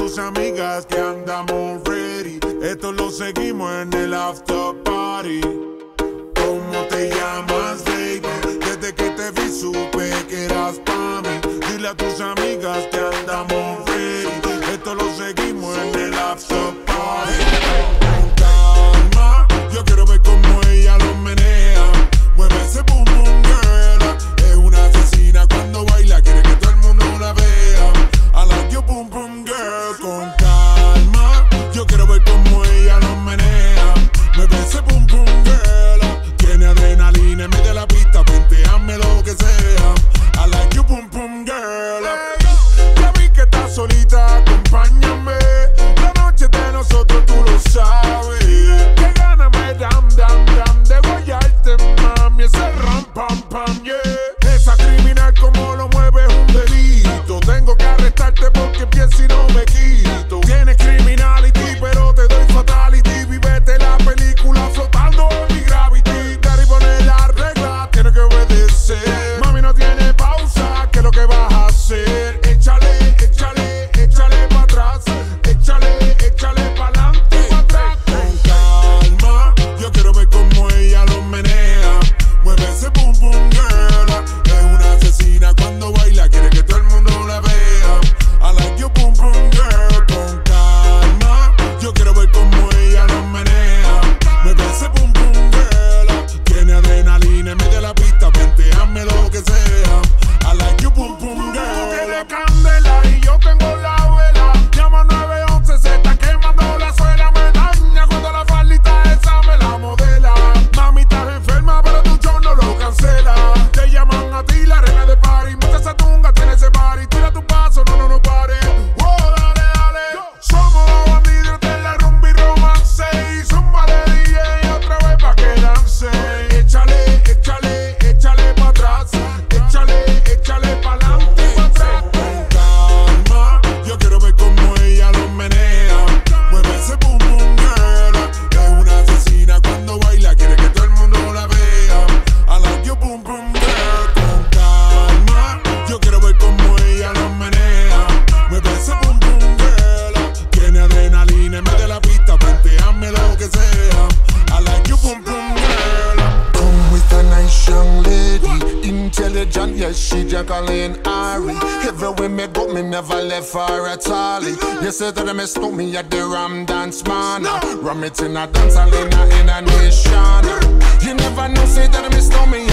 tus amigas que andamos ready. Esto lo seguimos en el after party. ¿Cómo te llamas, baby? Desde que te vi supe que eras pa' mí. Dile a tus amigas que andamos ready. Esto lo seguimos en el after party. Con calma, yo quiero ver cómo ella lo menea. Mueve ese boom boom girl. Es una asesina cuando baila, quiere que todo el mundo la vea. I like your boom boom girl. Con calma, yo quiero ver cómo ella lo menea. Mueve ese boom boom girl. Tiene adrenalina en medio de la pista, venteame lo que sea. I like your boom boom girl. Ya vi que estás solita, acompáñame. La noche es de nosotros, tú lo sabes. Que gana me dam dam dam de guayarte, mami. Ese ram pam pam, yeah. Esa criminal como lo mueve es un delito. Tengo que arrestarte porque pienso y no me quito. Tienes criminality, pero te doy fatality. Vivete la película flotando en mi gravity. Dar y poner la regla, tienes que obedecer. Mami, no tiene pausa, ¿qué es lo que vas a hacer? Échale, échale, échale pa' atrás. Échale, échale pa'lante y pa' atrás. Con calma, yo quiero ver cómo ella lo menea. Mueve ese boom boom girl. Es una asesina cuando baila, quiere que todo el mundo la vea. I like your boom boom girl. Con calma, yo quiero ver cómo ella lo menea. Mueve ese boom boom girl. Tiene adrenalina en medio de la pista, venteame lo que sea. I like your boom boom girl. Tú tienes candela y yo tengo la vela. Llama 911, se está quemando la suela. Me daña cuando la faldita esa me la modela. Mami, estás enferma, pero tu show no lo cancela. Te llaman a ti la reina de party. Mucha esa tunga, tiene ese party. Tira tu paso, no pares. Wow, dale, dale. Somos los bandidos de la rumba y romance. Y zumba de DJ otra vez pa' que dance. Échale, échale, échale pa' atrás. Échale, échale pa'lante y pa' atrás. Con calma, yo quiero ver cómo ella lo menea. Mueve ese boom boom girl. Es una asesina cuando baila, quiere que todo el mundo la vea. I like your boom boom girl. Con calma, yo quiero ver cómo ella lo menea. Mueve ese boom boom girl. Tiene adrenalina en medio de la pista, venteame lo que sea. I like your boom boom girl. Come with a nice young lady, intelligent, yes, she Jacqueline Ari. Everywhere me go, me never left her at all. You say that me stole me at the Ram Dance Man. Ram it in a dance hall in a nation. You never know, say that me stole me